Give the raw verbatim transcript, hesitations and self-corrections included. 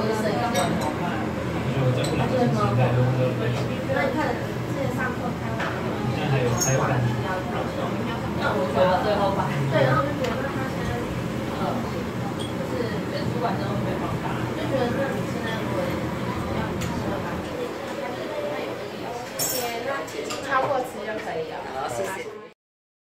对吗？那你看之前上课开完，现在还有还有感觉。那我觉得最后吧。对，然后我就觉得那他现在，呃，就是原主管真的会被放大，就觉得那你现在如果要你说的话，还是他有那个意思。那超过吃就可以了。